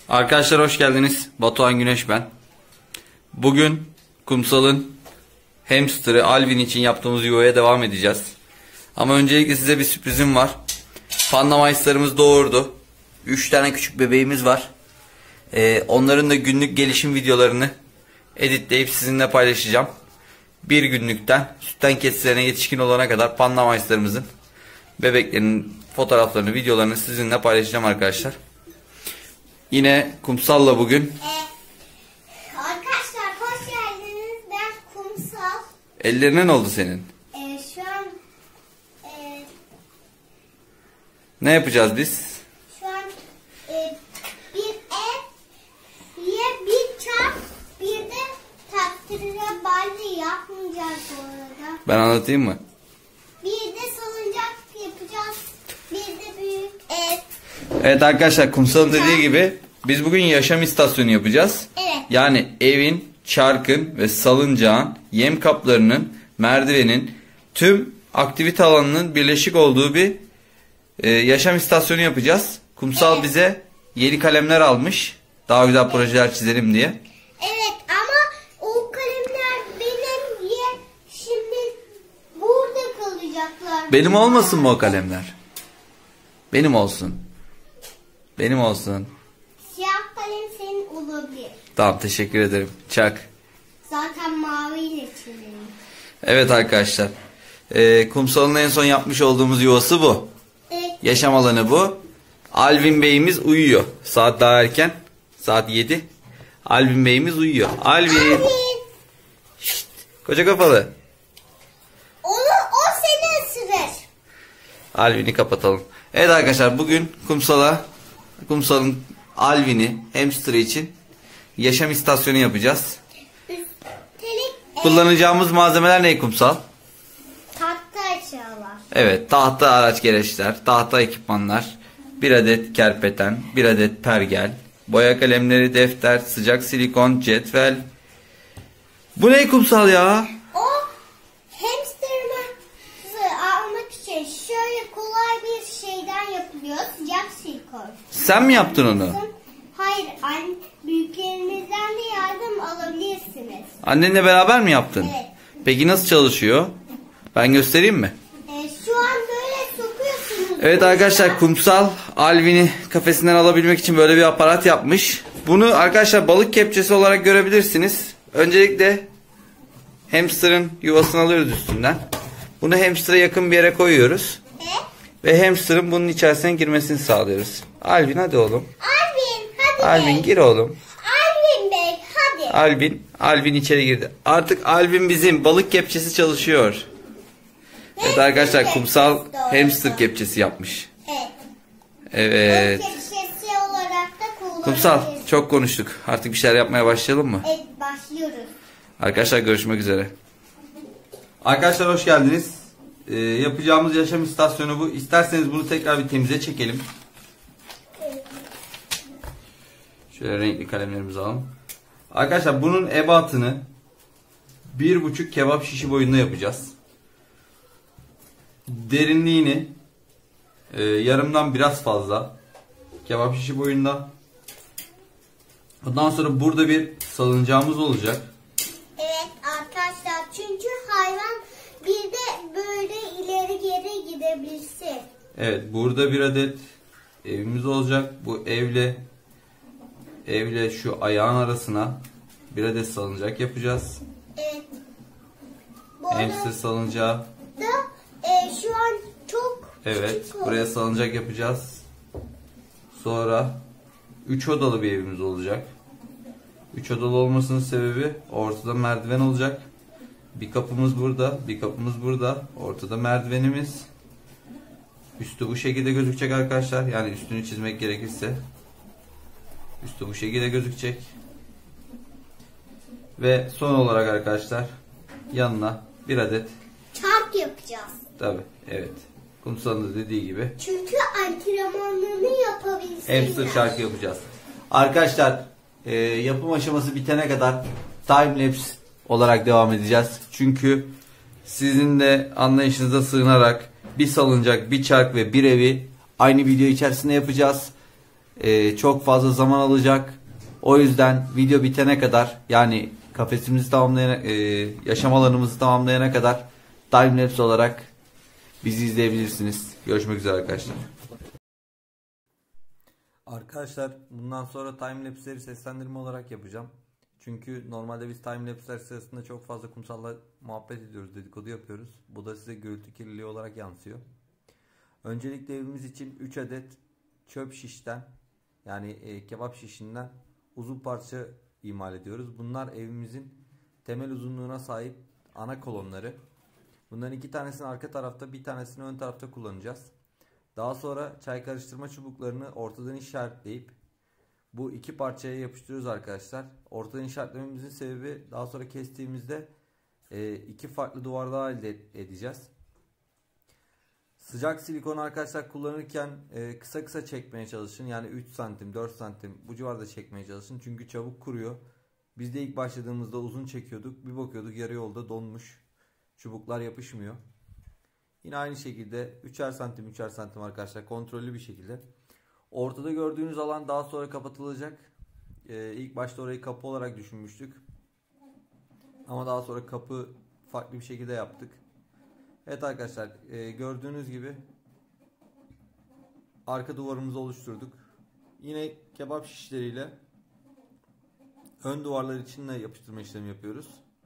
Arkadaşlar hoş geldiniz. Batuhan Güneş ben. Bugün kumsalın hamsterı Alvin için yaptığımız yuvaya devam edeceğiz. Ama öncelikle size bir sürprizim var. Panda Mayıslarımız doğurdu. 3 tane küçük bebeğimiz var. Onların da günlük gelişim videolarını editleyip sizinle paylaşacağım. Bir günlükten sütten keçilerine yetişkin olana kadar Panda Mayıslarımızın bebeklerinin fotoğraflarını, videolarını sizinle paylaşacağım arkadaşlar. Yine Kumsal'la bugün. Arkadaşlar hoş geldiniz. Ben Kumsal. Ellerine ne oldu senin? Şu an Ne yapacağız biz? şu an bir ev, bir çark, bir de taktire balde yapmayacağız bu arada. Ben anlatayım mı? Bir de salıncak yapacağız. Bir de büyük ev. Evet arkadaşlar, Kumsal'ın dediği gibi biz bugün yaşam istasyonu yapacağız. Evet. Yani evin, çarkın ve salıncağın, yem kaplarının, merdivenin, tüm aktivite alanının birleşik olduğu bir yaşam istasyonu yapacağız. Kumsal Evet. bize yeni kalemler almış. Daha güzel projeler çizelim diye. Evet ama o kalemler benim şimdi burada kalacaklar. Benim olmasın mı o kalemler? Benim olsun. Benim olsun. Siyah kalem senin olabilir. Tamam, teşekkür ederim. Çak. Zaten maviyle çizelim. Evet arkadaşlar. Kumsal'ın en son yapmış olduğumuz yuvası bu. Evet. Yaşam alanı bu. Alvin Bey'imiz uyuyor. Saat daha erken. Saat 7. Alvin Bey'imiz uyuyor. Alvin. Şşt, koca kafalı. O seni ısırır. Alvin'i kapatalım. Evet arkadaşlar, bugün Kumsal'ın Alvin'i, hamster'ı için yaşam istasyonu yapacağız. Üstelik Kullanacağımız malzemeler ne Kumsal? tahta eşyalar. Evet, tahta araç gereçler, tahta ekipmanlar, bir adet kerpeten, bir adet pergel, boya kalemleri, defter, sıcak silikon, cetvel. Bu ne Kumsal ya? O hamsterımızı almak için şöyle kolay bir şeyden yapılıyor. Sıcak silikon. Sen mi yaptın onu? Hayır, büyüklerinizden de yardım alabilirsiniz. Annenle beraber mi yaptın? Evet. Peki nasıl çalışıyor? Ben göstereyim mi? Şu an böyle sokuyorsunuz. Evet arkadaşlar, Kumsal Alvin'i kafesinden alabilmek için böyle bir aparat yapmış. Bunu arkadaşlar balık kepçesi olarak görebilirsiniz. Öncelikle hamsterın yuvasını alıyoruz üstünden. Bunu hamster'a yakın bir yere koyuyoruz. Evet. Ve hamsterın bunun içerisine girmesini sağlıyoruz. Alvin hadi oğlum. Alvin hadi. Alvin gir oğlum. Alvin Bey hadi. Alvin içeri girdi. Artık Alvin bizim balık kepçesi çalışıyor. Evet arkadaşlar, Kumsal hamster kepçesi yapmış. Evet. Evet. Kepçesi olarak da kullanabiliriz. Kumsal çok konuştuk. Artık bir şeyler yapmaya başlayalım mı? Evet, başlıyoruz. Arkadaşlar görüşmek üzere. Arkadaşlar hoş geldiniz. Yapacağımız yaşam istasyonu bu. İsterseniz bunu tekrar bir temize çekelim. Şöyle renkli kalemlerimizi alalım. Arkadaşlar bunun ebatını 1,5 kebap şişi boyunda yapacağız. Derinliğini yarımdan biraz fazla kebap şişi boyunda. Ondan sonra burada bir salıncağımız olacak. Evet arkadaşlar, çünkü hayvan bir de böyle ileri geri gidebilsin. Evet, burada bir adet evimiz olacak. Bu evle şu ayağın arasına bir adet salıncak yapacağız. Evet. Bu Hamster salıncağı. arada şu an çok Evet, küçük buraya oldu. salıncak yapacağız. Sonra 3 odalı bir evimiz olacak. 3 odalı olmasının sebebi, ortada merdiven olacak. Bir kapımız burada, bir kapımız burada. Ortada merdivenimiz. Üstü bu şekilde gözükecek arkadaşlar. Yani üstünü çizmek gerekirse. Üstü bu şekilde gözükecek. Ve son olarak arkadaşlar, yanına bir adet, Çark yapacağız. tabi evet, Kumsal'ın da dediği gibi Çünkü antrenmanlarını yapabilsinler. hamster şarkı yapacağız. Arkadaşlar yapım aşaması bitene kadar time lapse olarak devam edeceğiz. Çünkü sizin de anlayışınıza sığınarak bir salıncak, bir çark ve bir evi aynı video içerisinde yapacağız. çok fazla zaman alacak. O yüzden video bitene kadar, yani kafesimizi tamamlayana, yaşam alanımızı tamamlayana kadar timelapse olarak bizi izleyebilirsiniz. Görüşmek üzere arkadaşlar. Arkadaşlar bundan sonra timelapse'leri seslendirme olarak yapacağım. Çünkü normalde biz timelapse'ler sırasında çok fazla kumsalla muhabbet ediyoruz, dedikodu yapıyoruz. Bu da size gürültü kirliliği olarak yansıyor. Öncelikle evimiz için 3 adet çöp şişten, yani kebap şişinden uzun parça imal ediyoruz. Bunlar evimizin temel uzunluğuna sahip ana kolonları. Bunların 2 tanesini arka tarafta, bir tanesini ön tarafta kullanacağız. Daha sonra çay karıştırma çubuklarını ortadan işaretleyip bu 2 parçaya yapıştırıyoruz arkadaşlar. Ortadan işaretlememizin sebebi, daha sonra kestiğimizde 2 farklı duvar daha elde edeceğiz. Sıcak silikon arkadaşlar kullanırken kısa kısa çekmeye çalışın. Yani 3 santim 4 santim bu civarda çekmeye çalışın. Çünkü çabuk kuruyor. Biz de ilk başladığımızda uzun çekiyorduk. Bir bakıyorduk yarı yolda donmuş. Çubuklar yapışmıyor. Yine aynı şekilde 3'er santim 3'er santim arkadaşlar, kontrollü bir şekilde. Ortada gördüğünüz alan daha sonra kapatılacak. İlk başta orayı kapı olarak düşünmüştük. Ama daha sonra kapı farklı bir şekilde yaptık. Evet arkadaşlar, gördüğünüz gibi arka duvarımızı oluşturduk. Yine kebap şişleriyle ön duvarlar için de yapıştırma işlemi yapıyoruz.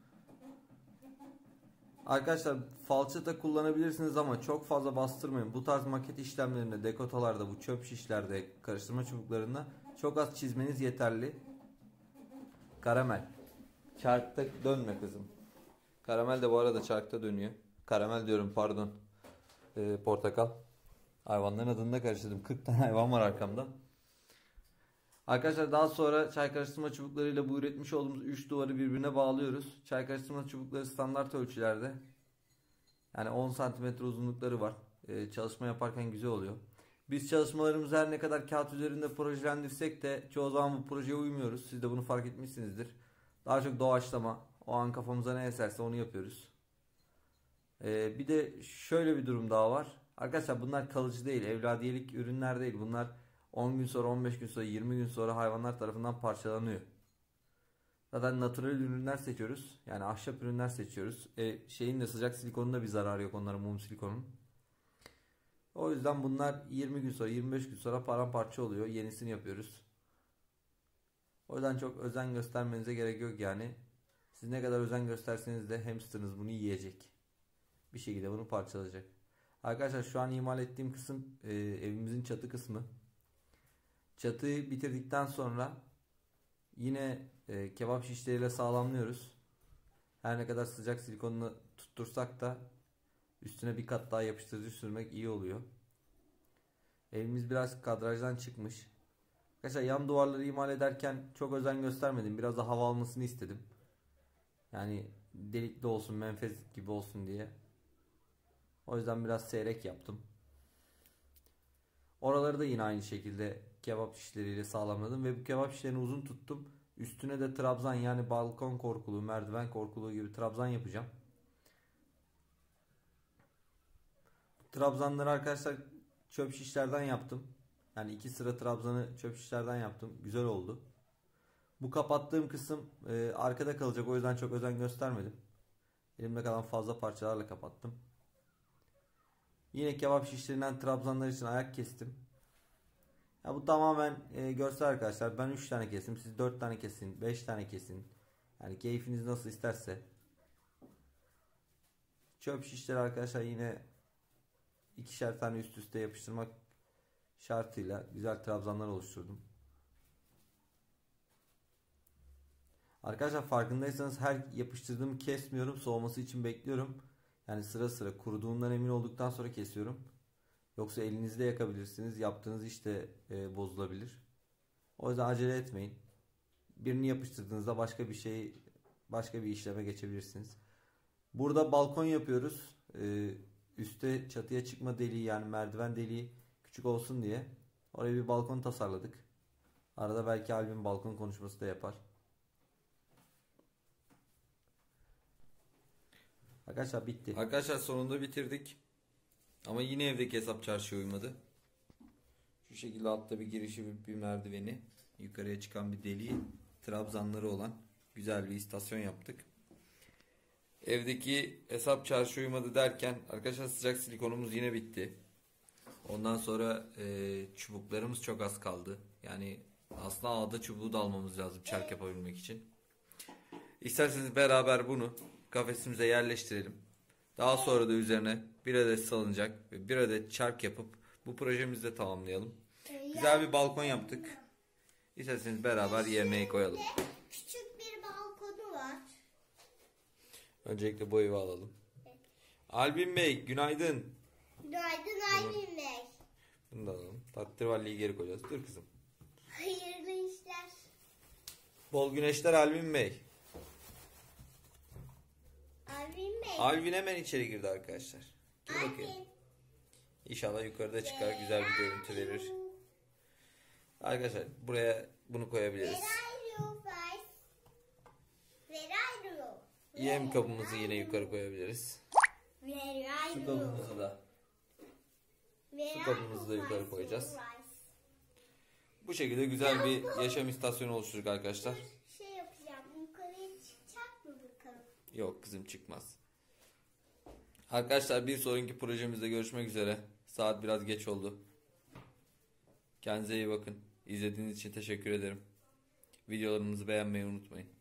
Arkadaşlar falçata kullanabilirsiniz ama çok fazla bastırmayın. Bu tarz maket işlemlerinde, dekotalarda, bu çöp şişlerde, karıştırma çubuklarında çok az çizmeniz yeterli. Karamel. Çarkta dönme kızım. Karamel de bu arada çarkta dönüyor. Karamel diyorum, pardon. Portakal. Hayvanların adını da karıştırdım. 40 tane hayvan var arkamda. Arkadaşlar daha sonra çay karıştırma çubuklarıyla bu üretmiş olduğumuz 3 duvarı birbirine bağlıyoruz. Çay karıştırma çubukları standart ölçülerde. Yani 10 cm uzunlukları var. Çalışma yaparken güzel oluyor. Biz çalışmalarımızı her ne kadar kağıt üzerinde projelendirsek de çoğu zaman bu projeye uymuyoruz. Siz de bunu fark etmişsinizdir. Daha çok doğaçlama. O an kafamıza ne eserse onu yapıyoruz. Bir de şöyle bir durum daha var. Arkadaşlar bunlar kalıcı değil. Evladiyelik ürünler değil. Bunlar 10 gün sonra, 15 gün sonra, 20 gün sonra hayvanlar tarafından parçalanıyor. Zaten natural ürünler seçiyoruz. Yani ahşap ürünler seçiyoruz. Şeyin de, sıcak silikonun da bir zararı yok onların, mum silikonun. O yüzden bunlar 20 gün sonra, 25 gün sonra paramparça oluyor. Yenisini yapıyoruz. O yüzden çok özen göstermenize gerek yok yani. Siz ne kadar özen gösterseniz de hamsterınız bunu yiyecek. Bir şekilde bunu parçalayacak. Arkadaşlar şu an imal ettiğim kısım evimizin çatı kısmı. Çatıyı bitirdikten sonra yine kebap şişleriyle sağlamlıyoruz. Her ne kadar sıcak silikonunu tuttursak da üstüne bir kat daha yapıştırıcı sürmek iyi oluyor. Evimiz biraz kadrajdan çıkmış. Arkadaşlar yan duvarları imal ederken çok özen göstermedim. Biraz da hava almasını istedim. Yani delikli olsun, menfez gibi olsun diye. O yüzden biraz seyrek yaptım. Oraları da yine aynı şekilde kebap şişleriyle sağlamladım ve bu kebap şişlerini uzun tuttum. Üstüne de trabzan, yani balkon korkuluğu, merdiven korkuluğu gibi trabzan yapacağım. Trabzanları arkadaşlar çöp şişlerden yaptım. Yani 2 sıra trabzanı çöp şişlerden yaptım. Güzel oldu. Bu kapattığım kısım arkada kalacak. O yüzden çok özen göstermedim. Elimde kalan fazla parçalarla kapattım. Yine kebap şişlerinden trabzanlar için ayak kestim. Ya bu tamamen görsel arkadaşlar. Ben 3 tane kestim. Siz 4 tane kesin. 5 tane kesin. Yani keyfiniz nasıl isterse. Çöp şişleri arkadaşlar yine 2'şer tane üst üste yapıştırmak şartıyla güzel trabzanlar oluşturdum. Arkadaşlar farkındaysanız her yapıştırdığımı kesmiyorum. Soğuması için bekliyorum. Yani sıra sıra kuruduğundan emin olduktan sonra kesiyorum. Yoksa elinizde yakabilirsiniz. Yaptığınız iş de bozulabilir. O yüzden acele etmeyin. Birini yapıştırdığınızda başka bir işleme geçebilirsiniz. Burada balkon yapıyoruz. Üste çatıya çıkma deliği, yani merdiven deliği küçük olsun diye. Oraya bir balkon tasarladık. Arada belki Alvin balkon konuşması da yapar. Arkadaşlar bitti. Arkadaşlar sonunda bitirdik. Ama yine evdeki hesap çarşıya uymadı. Şu şekilde altta bir girişi, bir merdiveni, yukarıya çıkan bir deliği, trabzanları olan güzel bir istasyon yaptık. Evdeki hesap çarşı uyumadı derken arkadaşlar sıcak silikonumuz yine bitti. Ondan sonra çubuklarımız çok az kaldı. Yani aslında ağda çubuğu da almamız lazım çark yapabilmek için. İsterseniz beraber bunu kafesimize yerleştirelim. Daha sonra da üzerine bir adet salıncak ve bir adet çark yapıp bu projemizi de tamamlayalım. Güzel bir balkon yaptık. İsterseniz beraber yerine koyalım. Küçük bir balkonu var. Öncelikle bu evi alalım. Albin Bey günaydın. Günaydın Aylin Bey. Bunu da alalım. Tahterevalliyi geri koyacağız. Dur kızım. Hayırlı işler. Bol güneşler Albin Bey. Aylin Bey. Alvin hemen içeri girdi arkadaşlar. Gir bakayım. Aylin. İnşallah yukarıda çıkar, güzel bir görüntü verir. Arkadaşlar buraya bunu koyabiliriz. Yem kabımızı yine yukarı koyabiliriz. Su kabımızı da yukarı koyacağız. Bu şekilde güzel bir yaşam istasyonu oluşturduk arkadaşlar. Şey yapacağım, yukarıya çıkacak mı bakalım? Yok kızım çıkmaz. Arkadaşlar bir sonraki projemizde görüşmek üzere. Saat biraz geç oldu. Kendinize iyi bakın. İzlediğiniz için teşekkür ederim. Videolarımızı beğenmeyi unutmayın.